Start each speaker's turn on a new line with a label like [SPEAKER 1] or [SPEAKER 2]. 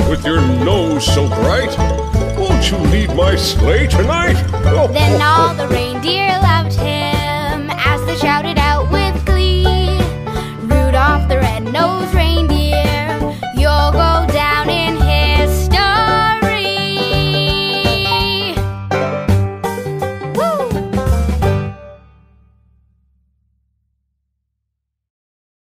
[SPEAKER 1] with your nose so bright. Won't you lead my sleigh tonight?
[SPEAKER 2] Then all the reindeer